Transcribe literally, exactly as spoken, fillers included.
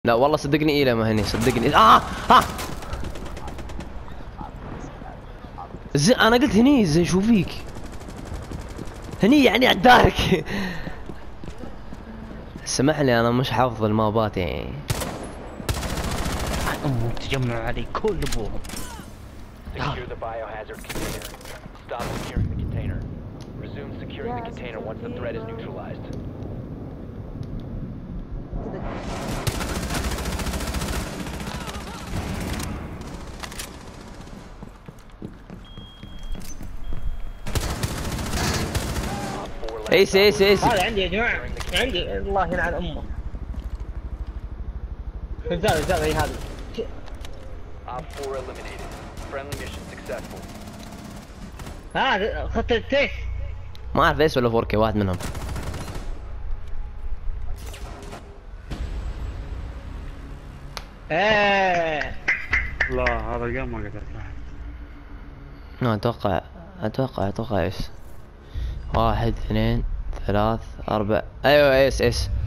لا والله صدقني إيه ما هني صدقني. اه اه زي انا قلت هني زين شو فيك هني يعني عدارك. سمح لي انا مش حافظ المابات يعني. امك تجمع علي كل ابوهم. Secure the biohazard container. Stop securing the container. Resume securing the container once the threat is neutralized. ايس ايس ايس. هذا عندي يا جماعه عندي الله يلعن امه. الزاوية الزاوية هذه. Op four eliminated. Friendly mission successful. هذا خط التيس. ما اعرف ايس ولا فوركي واحد منهم. ايه لا هذا الجيم ما قدرت. لا اتوقع اتوقع اتوقع ايس. واحد اثنين ثلاث اربع ايوه ايس ايس.